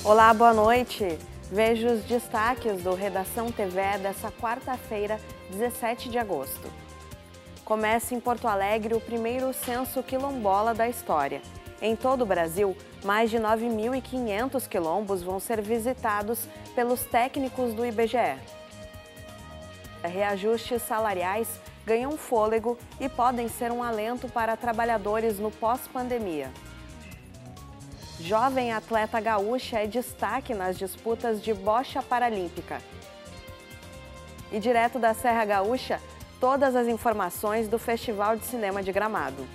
Olá, boa noite. Veja os destaques do Redação TV dessa quarta-feira, 17 de agosto. Começa em Porto Alegre o primeiro censo quilombola da história. Em todo o Brasil, mais de 9.500 quilombos vão ser visitados pelos técnicos do IBGE. Reajustes salariais ganham fôlego e podem ser um alento para trabalhadores no pós-pandemia. Jovem atleta gaúcha é destaque nas disputas de bocha paralímpica. E direto da Serra Gaúcha, todas as informações do Festival de Cinema de Gramado.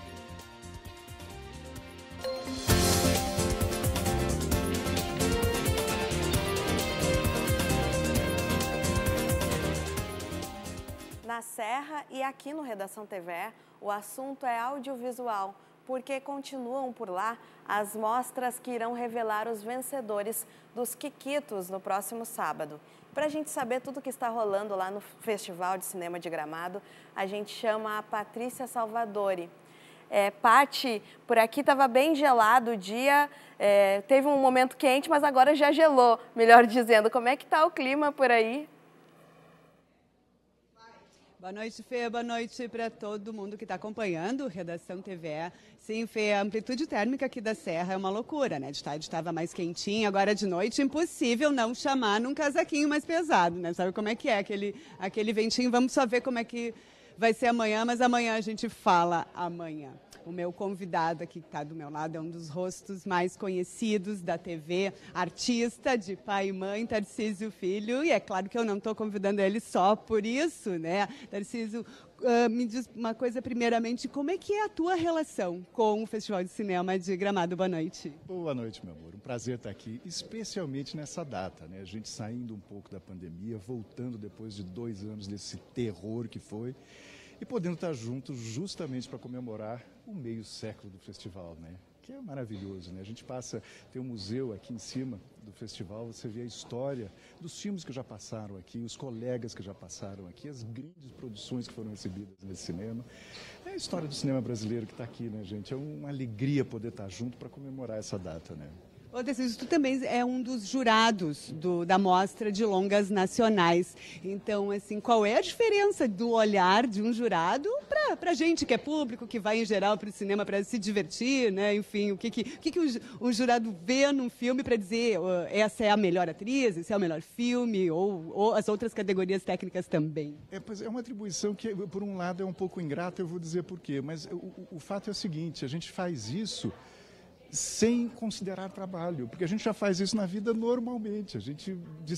Na Serra e aqui no Redação TV, o assunto é audiovisual, porque continuam por lá as mostras que irão revelar os vencedores dos Quiquitos no próximo sábado. Para a gente saber tudo o que está rolando lá no Festival de Cinema de Gramado, a gente chama a Patrícia Salvadori. Pati, por aqui estava bem gelado o dia, teve um momento quente, mas agora já gelou, melhor dizendo. Como é que está o clima por aí? Boa noite, Fê. Boa noite para todo mundo que está acompanhando Redação TV. Sim, Fê, a amplitude térmica aqui da Serra é uma loucura, né? De tarde estava mais quentinho, agora de noite impossível não chamar num casaquinho mais pesado, né? Sabe como é que é aquele ventinho? Vamos só ver como é que vai ser amanhã, mas amanhã a gente fala amanhã. O meu convidado aqui que está do meu lado é um dos rostos mais conhecidos da TV, artista de pai e mãe, Tarcísio Filho. E é claro que eu não estou convidando ele só por isso, né? Tarcísio, me diz uma coisa primeiramente, como é que é a tua relação com o Festival de Cinema de Gramado? Boa noite. Boa noite, meu amor. Um prazer estar aqui, especialmente nessa data, né? A gente saindo um pouco da pandemia, voltando depois de 2 anos desse terror que foi, e podendo estar juntos justamente para comemorar o meio século do festival, né? Que é maravilhoso, né? A gente tem um museu aqui em cima do festival, você vê a história dos filmes que já passaram aqui, os colegas que já passaram aqui, as grandes produções que foram exibidas nesse cinema. É a história do cinema brasileiro que está aqui, né, gente? É uma alegria poder estar junto para comemorar essa data, né? Ô, Tarcísio, tu também é um dos jurados da Mostra de Longas Nacionais. Então, assim, qual é a diferença do olhar de um jurado para gente que é público, que vai em geral para o cinema para se divertir, né? Enfim, o que o jurado vê num filme para dizer essa é a melhor atriz, esse é o melhor filme, ou as outras categorias técnicas também? Pois é uma atribuição que, por um lado, é um pouco ingrata, eu vou dizer por quê. Mas o fato é o seguinte, a gente faz isso sem considerar trabalho, porque a gente já faz isso na vida normalmente. A gente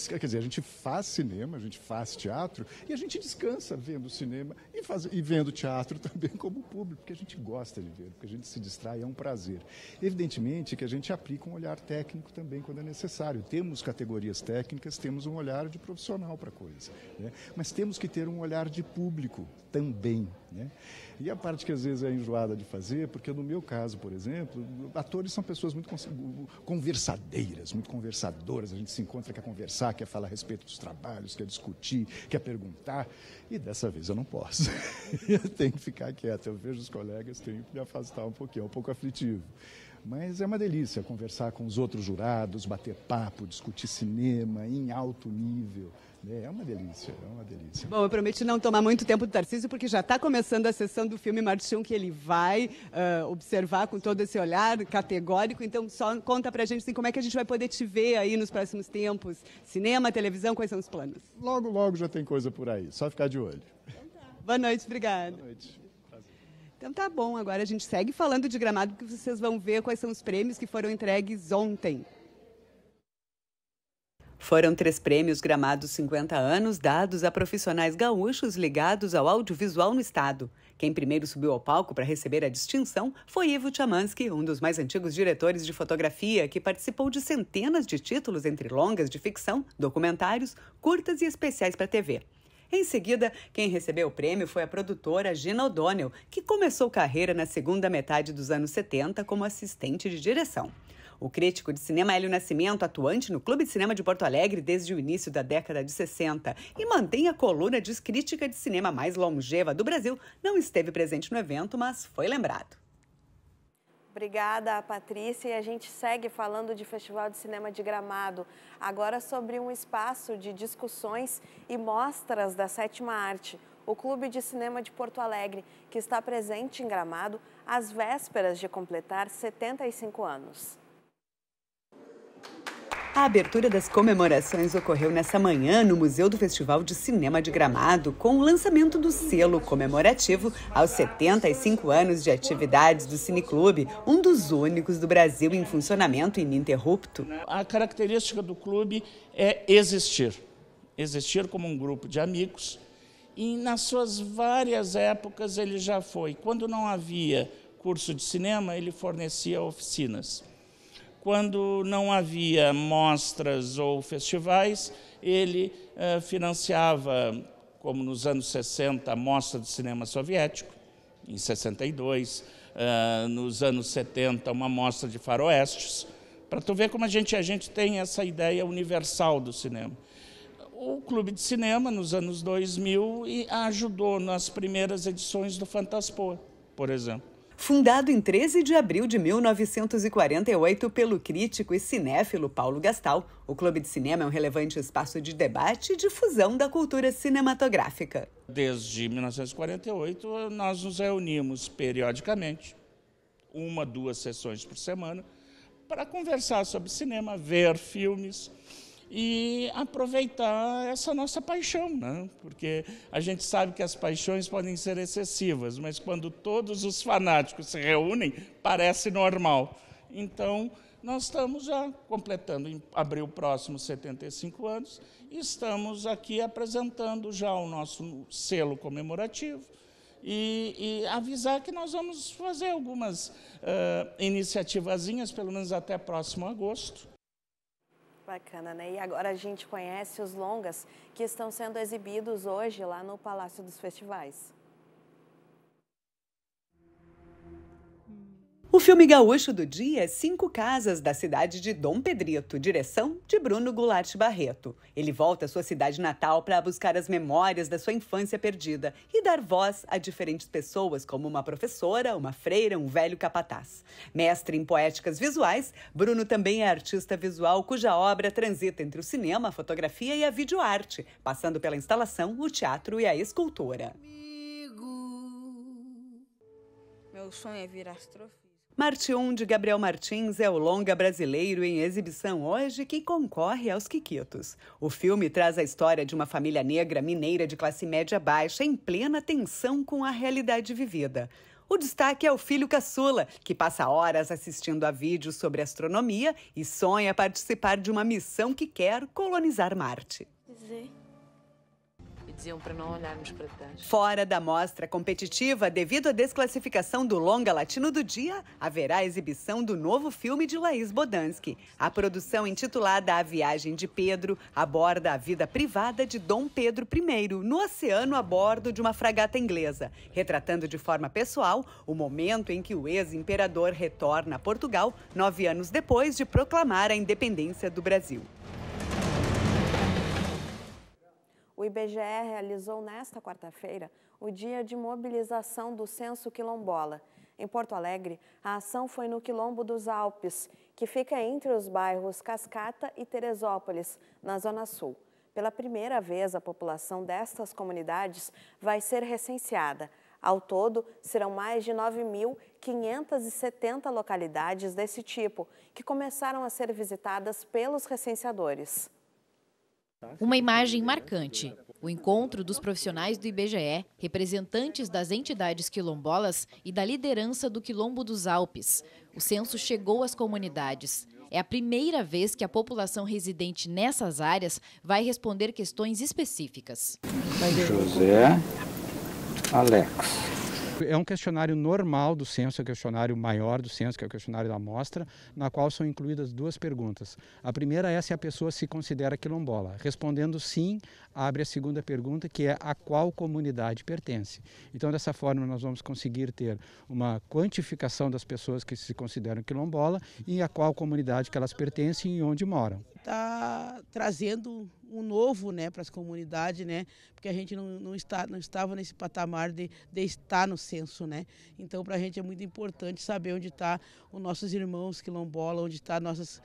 faz cinema, a gente faz teatro e a gente descansa vendo cinema e vendo teatro também como público, porque a gente gosta de ver, porque a gente se distrai, é um prazer. Evidentemente que a gente aplica um olhar técnico também quando é necessário. Temos categorias técnicas, temos um olhar de profissional para a coisa, né? Mas temos que ter um olhar de público também, né? E a parte que às vezes é enjoada de fazer, porque no meu caso, por exemplo, atores são pessoas muito conversadeiras, muito conversadoras, a gente se encontra, quer conversar, quer falar a respeito dos trabalhos, quer discutir, quer perguntar, e dessa vez eu não posso. Eu tenho que ficar quieto, eu vejo os colegas, tenho que me afastar um pouquinho, é um pouco aflitivo. Mas é uma delícia conversar com os outros jurados, bater papo, discutir cinema em alto nível. É uma delícia, é uma delícia. Bom, eu prometi não tomar muito tempo do Tarcísio, porque já está começando a sessão do filme Marchão, que ele vai observar com todo esse olhar categórico. Então, só conta pra gente assim, como é que a gente vai poder te ver aí nos próximos tempos. Cinema, televisão, quais são os planos? Logo, logo já tem coisa por aí, só ficar de olho. Então tá. Boa noite, obrigada. Boa noite. Então tá bom, agora a gente segue falando de Gramado, porque vocês vão ver quais são os prêmios que foram entregues ontem. Foram 3 prêmios Gramado 50 anos dados a profissionais gaúchos ligados ao audiovisual no estado. Quem primeiro subiu ao palco para receber a distinção foi Ivo Chamansky, um dos mais antigos diretores de fotografia, que participou de centenas de títulos entre longas de ficção, documentários, curtas e especiais para TV. Em seguida, quem recebeu o prêmio foi a produtora Gina O'Donnell, que começou carreira na segunda metade dos anos 70 como assistente de direção. O crítico de cinema Hélio Nascimento, atuante no Clube de Cinema de Porto Alegre desde o início da década de 60 e mantém a coluna de crítica de cinema mais longeva do Brasil, não esteve presente no evento, mas foi lembrado. Obrigada, Patrícia. E a gente segue falando de Festival de Cinema de Gramado, agora sobre um espaço de discussões e mostras da Sétima Arte, o Clube de Cinema de Porto Alegre, que está presente em Gramado às vésperas de completar 75 anos. A abertura das comemorações ocorreu nessa manhã no Museu do Festival de Cinema de Gramado, com o lançamento do selo comemorativo aos 75 anos de atividades do Cineclube, um dos únicos do Brasil em funcionamento ininterrupto. A característica do clube é existir como um grupo de amigos, e nas suas várias épocas ele já foi. Quando não havia curso de cinema, ele fornecia oficinas. Quando não havia mostras ou festivais, ele financiava, como nos anos 60, a Mostra de Cinema Soviético, em 62, nos anos 70, uma mostra de faroestes, para tu ver como a gente tem essa ideia universal do cinema. O Clube de Cinema, nos anos 2000, ajudou nas primeiras edições do Fantaspoa, por exemplo. Fundado em 13 de abril de 1948 pelo crítico e cinéfilo Paulo Gastal, o Clube de Cinema é um relevante espaço de debate e difusão da cultura cinematográfica. Desde 1948, nós nos reunimos periodicamente, 1 a 2 sessões por semana, para conversar sobre cinema, ver filmes e aproveitar essa nossa paixão, né? Porque a gente sabe que as paixões podem ser excessivas, mas quando todos os fanáticos se reúnem, parece normal. Então, nós estamos já completando, em abril próximo, 75 anos, e estamos aqui apresentando já o nosso selo comemorativo e avisar que nós vamos fazer algumas iniciativazinhas, pelo menos até próximo agosto. Bacana, né? E agora a gente conhece os longas que estão sendo exibidos hoje lá no Palácio dos Festivais. O filme gaúcho do dia é 5 Casas da cidade de Dom Pedrito, direção de Bruno Goulart Barreto. Ele volta à sua cidade natal para buscar as memórias da sua infância perdida e dar voz a diferentes pessoas, como uma professora, uma freira, um velho capataz. Mestre em poéticas visuais, Bruno também é artista visual cuja obra transita entre o cinema, a fotografia e a videoarte, passando pela instalação, o teatro e a escultura. Meu sonho é virar astrofísico. Marte 1, de Gabriel Martins, é o longa brasileiro em exibição hoje que concorre aos Quiquitos. O filme traz a história de uma família negra mineira de classe média baixa em plena tensão com a realidade vivida. O destaque é o filho caçula, que passa horas assistindo a vídeos sobre astronomia e sonha participar de uma missão que quer colonizar Marte. Diziam para não olharmos para trás. Fora da mostra competitiva, devido à desclassificação do longa latino do dia, haverá exibição do novo filme de Laís Bodansky. A produção, intitulada A Viagem de Pedro, aborda a vida privada de Dom Pedro I no oceano a bordo de uma fragata inglesa, retratando de forma pessoal o momento em que o ex-imperador retorna a Portugal 9 anos depois de proclamar a independência do Brasil. O IBGE realizou nesta quarta-feira o dia de mobilização do Censo Quilombola. Em Porto Alegre, a ação foi no Quilombo dos Alpes, que fica entre os bairros Cascata e Teresópolis, na Zona Sul. Pela primeira vez, a população destas comunidades vai ser recenseada. Ao todo, serão mais de 9.570 localidades desse tipo, que começaram a ser visitadas pelos recenseadores. Uma imagem marcante. O encontro dos profissionais do IBGE, representantes das entidades quilombolas e da liderança do Quilombo dos Alpes. O censo chegou às comunidades. É a primeira vez que a população residente nessas áreas vai responder questões específicas. José Alex. É um questionário normal do censo, é o questionário maior do censo, que é o questionário da amostra, na qual são incluídas 2 perguntas. A primeira é se a pessoa se considera quilombola. Respondendo sim, abre a segunda pergunta, que é a qual comunidade pertence. Então, dessa forma, nós vamos conseguir ter uma quantificação das pessoas que se consideram quilombola e a qual comunidade que elas pertencem e onde moram. está trazendo um novo, né, para as comunidades, né, porque a gente não estava nesse patamar de estar no censo, né. Então, para a gente é muito importante saber onde está os nossos irmãos quilombolas, onde está nossos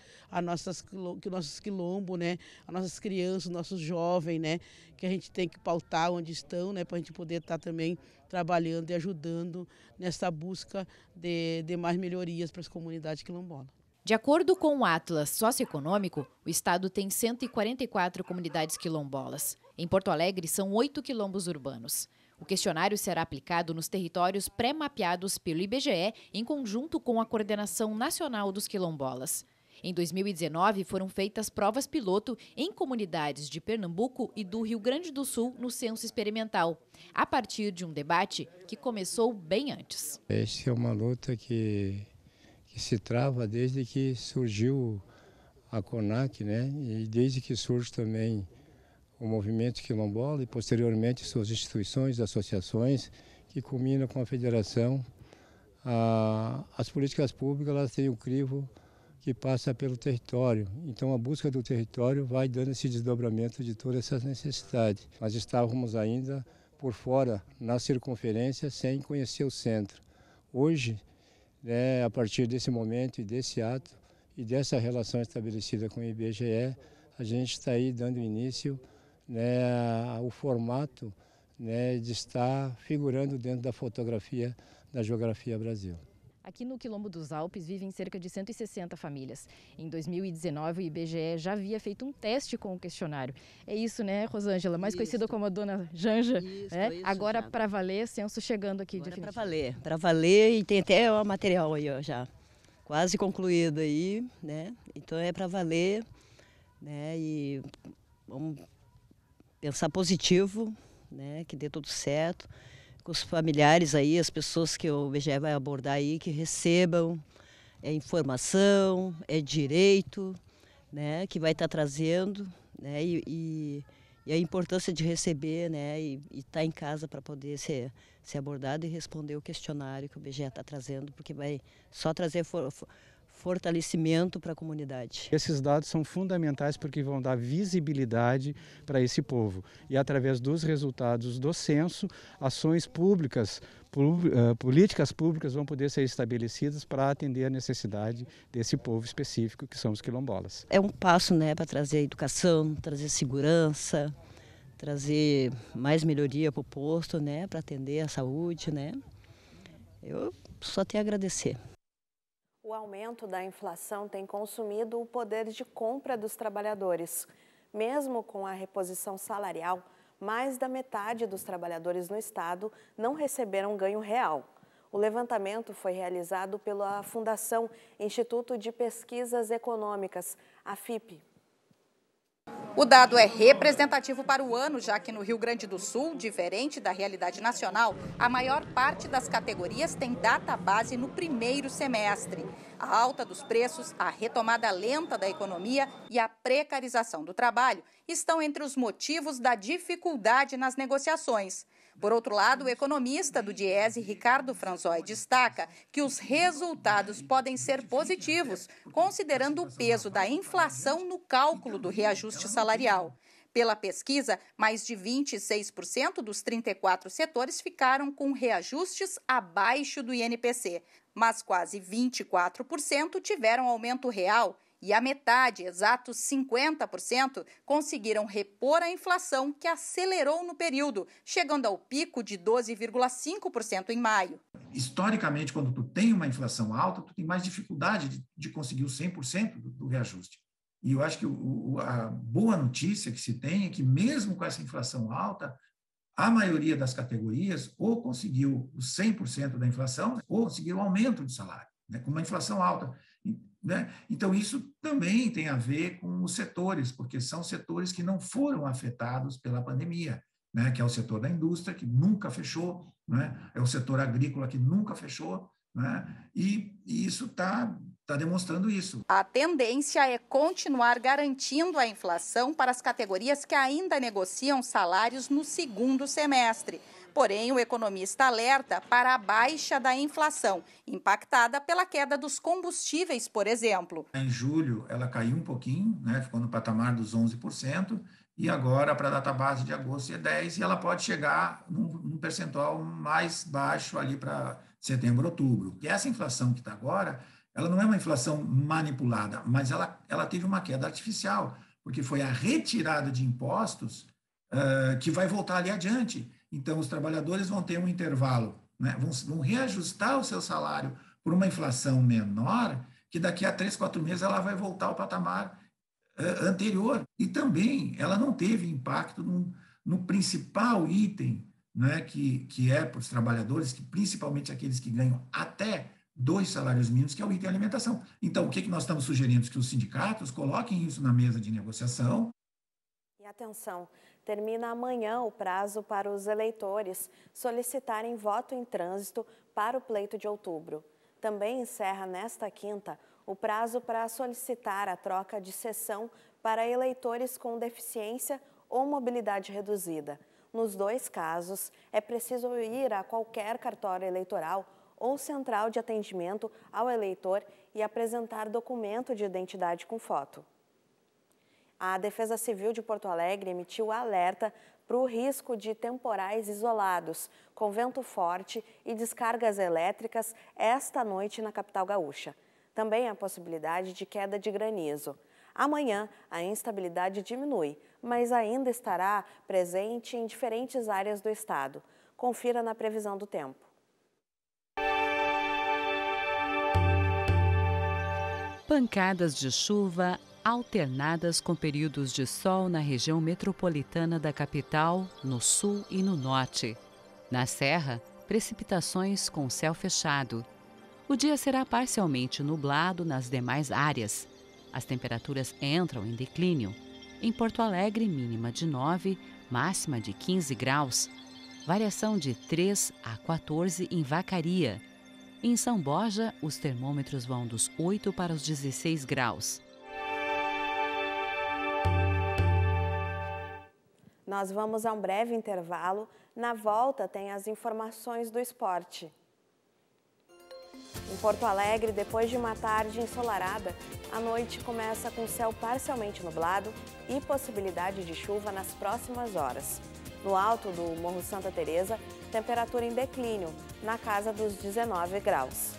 quilombos, né, as nossas crianças, os nossos jovens, né, que a gente tem que pautar onde estão, né, para a gente poder estar também trabalhando e ajudando nessa busca de mais melhorias para as comunidades quilombolas. De acordo com o Atlas Socioeconômico, o estado tem 144 comunidades quilombolas. Em Porto Alegre, são 8 quilombos urbanos. O questionário será aplicado nos territórios pré-mapeados pelo IBGE em conjunto com a Coordenação Nacional dos Quilombolas. Em 2019, foram feitas provas piloto em comunidades de Pernambuco e do Rio Grande do Sul no censo experimental, a partir de um debate que começou bem antes. Essa é uma luta que se trava desde que surgiu a CONAC, né? E desde que surge também o movimento quilombola e posteriormente suas instituições, associações, que culmina com a federação. As políticas públicas elas têm um crivo que passa pelo território. Então a busca do território vai dando esse desdobramento de todas essas necessidades. Nós estávamos ainda por fora, na circunferência, sem conhecer o centro. Hoje, a partir desse momento e desse ato e dessa relação estabelecida com o IBGE, a gente está aí dando início ao formato de estar figurando dentro da fotografia da Geografia Brasil. Aqui no Quilombo dos Alpes vivem cerca de 160 famílias. Em 2019, o IBGE já havia feito um teste com o questionário. É isso, né, Rosângela? Mais conhecida como a Dona Janja. Isso. Agora, para valer, censo chegando aqui. Para valer, e tem até o material aí, ó, já quase concluído aí, né? Então é para valer, né? E vamos pensar positivo, né? Que dê tudo certo. Com os familiares aí, as pessoas que o IBGE vai abordar aí, que recebam informação, direito, né, que vai estar trazendo, né, e a importância de receber, né, e estar em casa para poder ser abordado e responder o questionário que o IBGE está trazendo, porque vai só trazer fortalecimento para a comunidade. Esses dados são fundamentais porque vão dar visibilidade para esse povo. E através dos resultados do censo, ações públicas, políticas públicas vão poder ser estabelecidas para atender a necessidade desse povo específico, que são os quilombolas. É um passo, né, para trazer educação, trazer segurança, trazer mais melhoria para o posto, né, para atender a saúde, né. Eu só tenho a agradecer. O aumento da inflação tem consumido o poder de compra dos trabalhadores. Mesmo com a reposição salarial, mais da metade dos trabalhadores no estado não receberam ganho real. O levantamento foi realizado pela Fundação Instituto de Pesquisas Econômicas, a FIPE. O dado é representativo para o ano, já que no Rio Grande do Sul, diferente da realidade nacional, a maior parte das categorias tem data base no primeiro semestre. A alta dos preços, a retomada lenta da economia e a precarização do trabalho estão entre os motivos da dificuldade nas negociações. Por outro lado, o economista do Diese, Ricardo Franzói, destaca que os resultados podem ser positivos, considerando o peso da inflação no cálculo do reajuste salarial. Pela pesquisa, mais de 26% dos 34 setores ficaram com reajustes abaixo do INPC, mas quase 24% tiveram aumento real. E a metade, exatos 50%, conseguiram repor a inflação que acelerou no período, chegando ao pico de 12,5% em maio. Historicamente, quando tu tem uma inflação alta, tu tem mais dificuldade de conseguir o 100% do reajuste. E eu acho que a boa notícia que se tem é que mesmo com essa inflação alta, a maioria das categorias ou conseguiu o 100% da inflação ou conseguiu o aumento de salário, né, com uma inflação alta. Né? Então, isso também tem a ver com os setores, porque são setores que não foram afetados pela pandemia, né? Que é o setor da indústria, que nunca fechou, né? É o setor agrícola, que nunca fechou, né? E isso está demonstrando isso. A tendência é continuar garantindo a inflação para as categorias que ainda negociam salários no segundo semestre. Porém, o economista alerta para a baixa da inflação, impactada pela queda dos combustíveis, por exemplo. Em julho, ela caiu um pouquinho, né, ficou no patamar dos 11%, e agora, para a data base de agosto, é 10%, e ela pode chegar num percentual mais baixo ali para setembro, outubro. E essa inflação que está agora, ela não é uma inflação manipulada, mas ela teve uma queda artificial, porque foi a retirada de impostos que vai voltar ali adiante. Então, os trabalhadores vão ter um intervalo, né? Vão reajustar o seu salário por uma inflação menor, que daqui a 3, 4 meses ela vai voltar ao patamar anterior. E também ela não teve impacto no principal item, né, que é para os trabalhadores, que principalmente aqueles que ganham até 2 salários mínimos, que é o item alimentação. Então, o que nós estamos sugerindo? Que os sindicatos coloquem isso na mesa de negociação. E atenção, termina amanhã o prazo para os eleitores solicitarem voto em trânsito para o pleito de outubro. Também encerra nesta quinta o prazo para solicitar a troca de sessão para eleitores com deficiência ou mobilidade reduzida. Nos 2 casos, é preciso ir a qualquer cartório eleitoral ou central de atendimento ao eleitor e apresentar documento de identidade com foto. A Defesa Civil de Porto Alegre emitiu alerta para o risco de temporais isolados, com vento forte e descargas elétricas esta noite na capital gaúcha. Também a possibilidade de queda de granizo. Amanhã, a instabilidade diminui, mas ainda estará presente em diferentes áreas do estado. Confira na previsão do tempo. Pancadas de chuva alternadas com períodos de sol na região metropolitana da capital, no sul e no norte. Na Serra, precipitações com céu fechado. O dia será parcialmente nublado nas demais áreas. As temperaturas entram em declínio. Em Porto Alegre, mínima de 9, máxima de 15 graus. Variação de 3 a 14 em Vacaria. Em São Borja, os termômetros vão dos 8 para os 16 graus. Nós vamos a um breve intervalo. Na volta tem as informações do esporte. Em Porto Alegre, depois de uma tarde ensolarada, a noite começa com céu parcialmente nublado e possibilidade de chuva nas próximas horas. No alto do Morro Santa Teresa, temperatura em declínio, na casa dos 19 graus.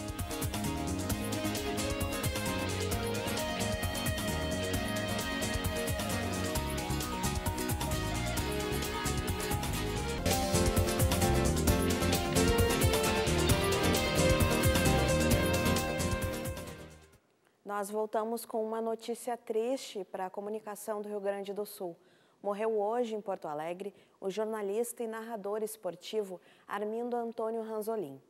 Nós voltamos com uma notícia triste para a comunicação do Rio Grande do Sul. Morreu hoje em Porto Alegre o jornalista e narrador esportivo Armindo Antônio Ranzolin.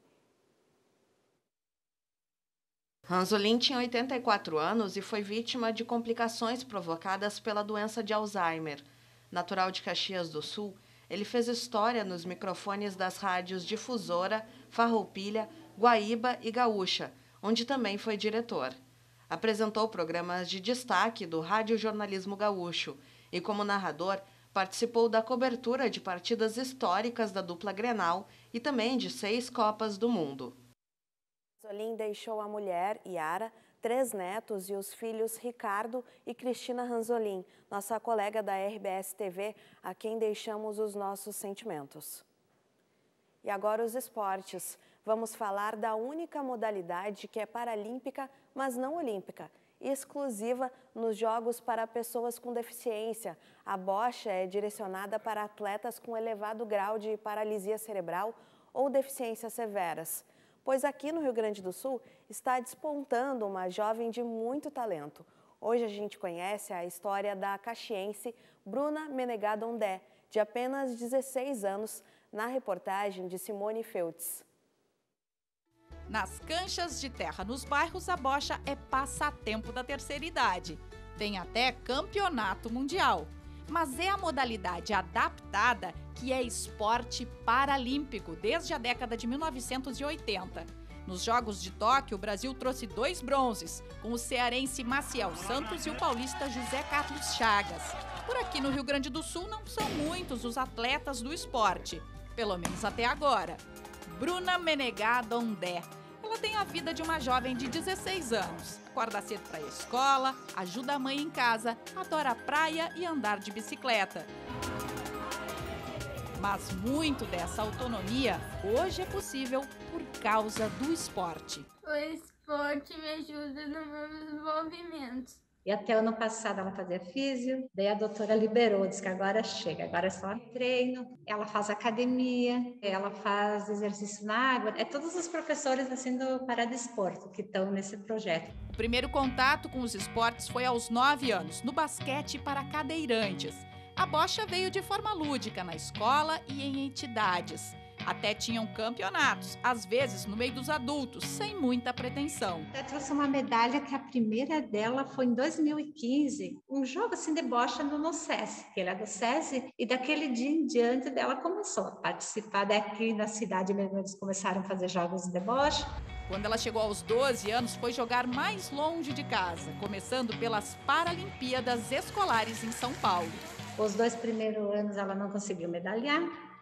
Ranzolin tinha 84 anos e foi vítima de complicações provocadas pela doença de Alzheimer. Natural de Caxias do Sul, ele fez história nos microfones das rádios Difusora, Farroupilha, Guaíba e Gaúcha, onde também foi diretor. Apresentou programas de destaque do radiojornalismo gaúcho e, como narrador, participou da cobertura de partidas históricas da dupla Grenal e também de 6 Copas do Mundo. Ranzolin deixou a mulher, Yara, 3 netos e os filhos Ricardo e Cristina Ranzolin, nossa colega da RBS TV, a quem deixamos os nossos sentimentos. E agora os esportes. Vamos falar da única modalidade que é paralímpica, mas não olímpica, exclusiva nos Jogos para pessoas com deficiência. A bocha é direcionada para atletas com elevado grau de paralisia cerebral ou deficiências severas. Pois aqui no Rio Grande do Sul está despontando uma jovem de muito talento. Hoje a gente conhece a história da caxiense Bruna Menegado Ondé, de apenas 16 anos, na reportagem de Simone Feltz. Nas canchas de terra nos bairros, a bocha é passatempo da terceira idade. Tem até campeonato mundial. Mas é a modalidade adaptada que é esporte paralímpico desde a década de 1980. Nos Jogos de Tóquio, o Brasil trouxe 2 bronzes, com o cearense Maciel Santos e o paulista José Carlos Chagas. Por aqui no Rio Grande do Sul não são muitos os atletas do esporte. pelo menos até agora. Bruna Menegá Dondé. Ela tem a vida de uma jovem de 16 anos. Acorda cedo para a escola, ajuda a mãe em casa, adora a praia e andar de bicicleta. Mas muito dessa autonomia hoje é possível por causa do esporte. O esporte me ajuda nos meus movimentos. E até ano passado ela fazia físio, daí a doutora liberou, disse que agora chega, agora é só treino. Ela faz academia, ela faz exercício na água. É todos os professores assim do Paradesporto que estão nesse projeto. O primeiro contato com os esportes foi aos 9 anos, no basquete para cadeirantes. A bocha veio de forma lúdica na escola e em entidades. Até tinham campeonatos, às vezes no meio dos adultos, sem muita pretensão. Até trouxe uma medalha que a primeira dela foi em 2015, um jogo assim de bocha no SESI, que ele é do SESI, e daquele dia em diante dela começou a participar daqui na cidade mesmo, eles começaram a fazer jogos de bocha. Quando ela chegou aos 12 anos, foi jogar mais longe de casa, começando pelas Paralimpíadas Escolares em São Paulo. Os 2 primeiros anos ela não conseguiu medalhar.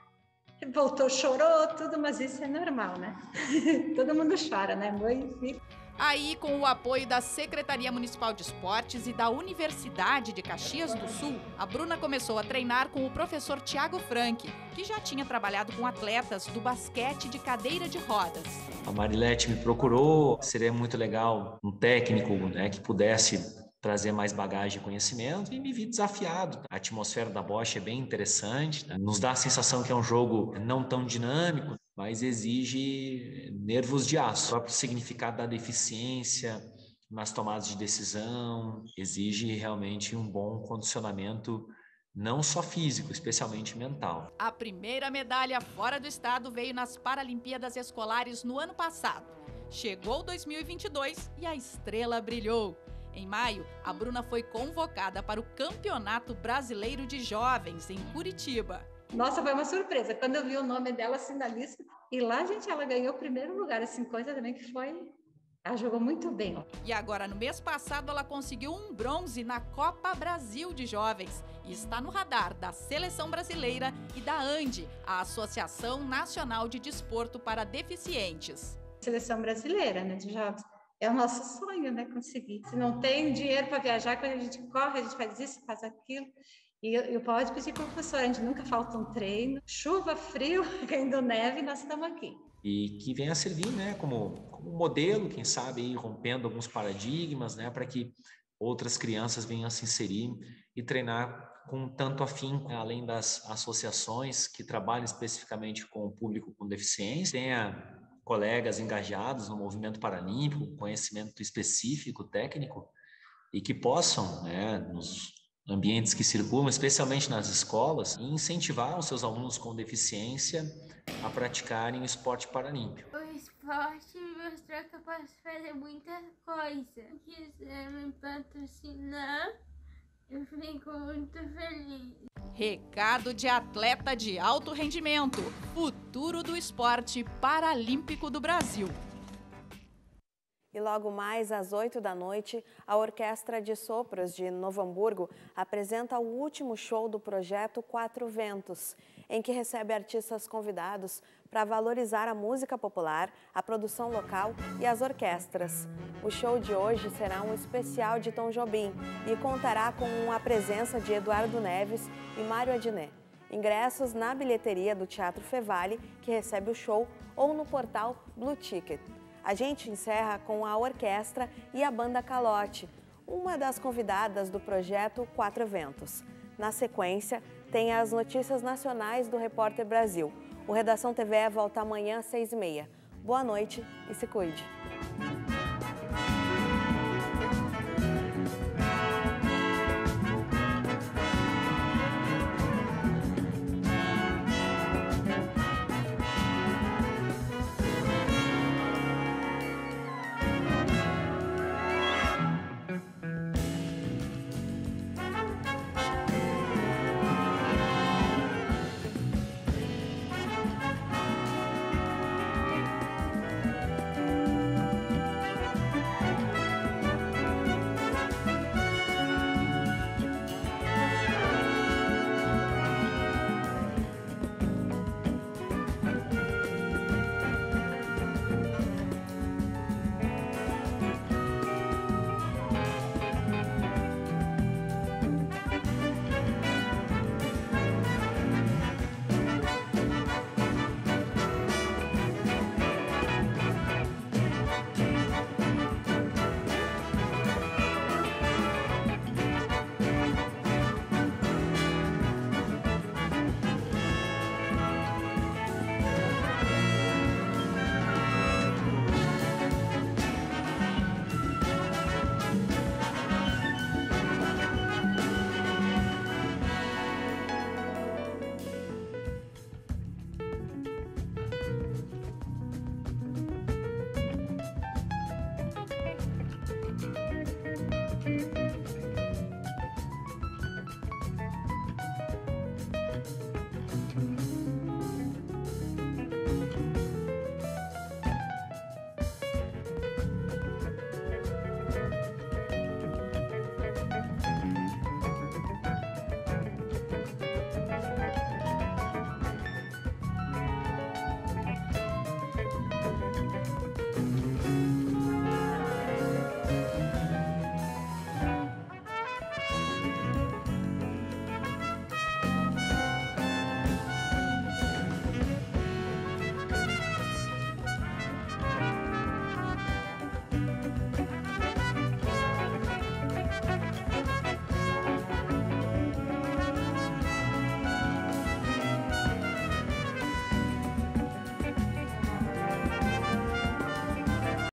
Voltou, chorou, tudo, mas isso é normal, né? Todo mundo chora, né? Mãe e filho. Aí, com o apoio da Secretaria Municipal de Esportes e da Universidade de Caxias do Sul, a Bruna começou a treinar com o professor Tiago Frank, que já tinha trabalhado com atletas do basquete de cadeira de rodas. A Marilete me procurou, seria muito legal um técnico, né, que pudesse trazer mais bagagem e conhecimento, e me vi desafiado. A atmosfera da bocha é bem interessante, né? Nos dá a sensação que é um jogo não tão dinâmico, mas exige nervos de aço. O próprio significado da deficiência nas tomadas de decisão exige realmente um bom condicionamento, não só físico, especialmente mental. A primeira medalha fora do estado veio nas Paralimpíadas Escolares no ano passado. Chegou 2022 e a estrela brilhou. Em maio, a Bruna foi convocada para o Campeonato Brasileiro de Jovens, em Curitiba. Nossa, foi uma surpresa. Quando eu vi o nome dela assim na lista, e lá, gente, ela ganhou o primeiro lugar, assim, coisa também que foi... Ela jogou muito bem. E agora, no mês passado, ela conseguiu um bronze na Copa Brasil de Jovens e está no radar da Seleção Brasileira e da ANDE, a Associação Nacional de Desporto para Deficientes. Seleção Brasileira, né, de jovens. É o nosso sonho, né, conseguir. Se não tem dinheiro para viajar, quando a gente corre, a gente faz isso, faz aquilo. E eu posso pedir para o professor, a gente nunca falta um treino. Chuva, frio, caindo neve, nós estamos aqui. E que venha a servir, né, como modelo, quem sabe, aí, rompendo alguns paradigmas, né, para que outras crianças venham a se inserir e treinar com tanto afinco, além das associações que trabalham especificamente com o público com deficiência, tenha colegas engajados no movimento paralímpico, conhecimento específico, técnico, e que possam, né, nos ambientes que circulam, especialmente nas escolas, incentivar os seus alunos com deficiência a praticarem o esporte paralímpico. O esporte me mostrou que eu posso fazer muita coisa. Se quiser me patrocinar, eu fico muito feliz. Recado de atleta de alto rendimento, futuro do esporte paralímpico do Brasil. E logo mais às 8 da noite, a Orquestra de Sopros de Novo Hamburgo apresenta o último show do projeto Quatro Ventos, em que recebe artistas convidados para valorizar a música popular, a produção local e as orquestras. O show de hoje será um especial de Tom Jobim e contará com a presença de Eduardo Neves e Mário Adnet. Ingressos na bilheteria do Teatro Fevale, que recebe o show, ou no portal Blue Ticket. A gente encerra com a orquestra e a banda Calote, uma das convidadas do projeto Quatro Ventos. Na sequência, tem as notícias nacionais do Repórter Brasil. O Redação TV volta amanhã às 6h30. Boa noite e se cuide.